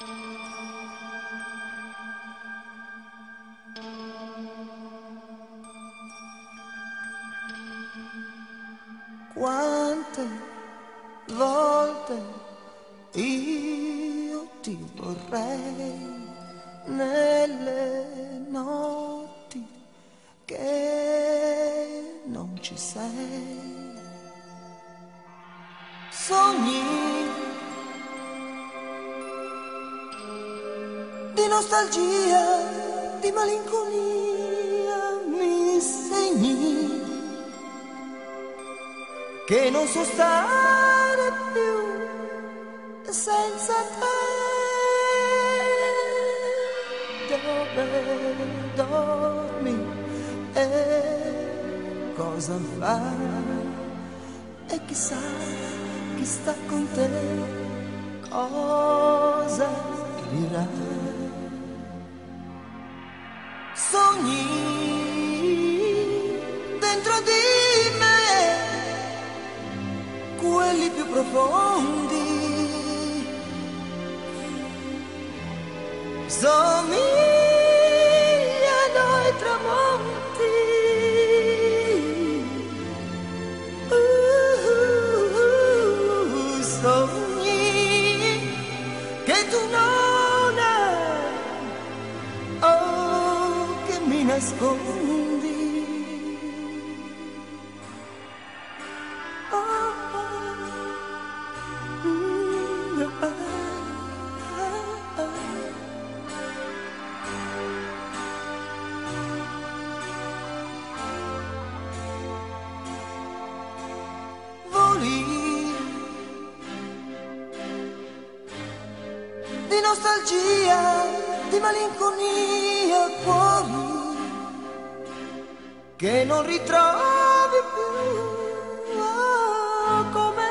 Quante volte io ti vorrei nelle notti che non ci sei. Sogni di nostalgia, di malinconia, mi insegni che non so stare più senza te. Dove dormi e cosa fai? E chissà chi sta con te, cosa dirà. Sogni dentro di me, quelli più profondi, somigliano ai tramonti. Sogni che tu non hai, oh, che mi nascondi. Di nostalgia, di malinconia, cuori che non ritrovi più, oh, come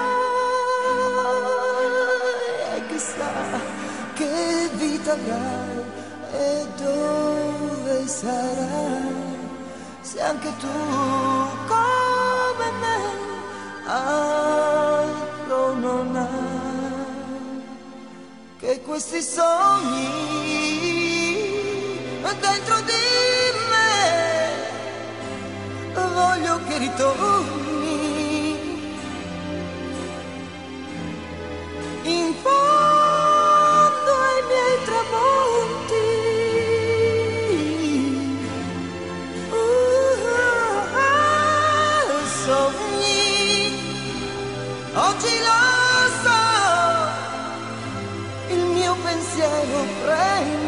noi. E chissà che vita avrai e dove sarai, se anche tu come me altro non hai che questi sogni dentro di me. Voglio che ritorni in fondo ai miei tramonti. Sogni, oggi lo so, il mio pensiero prende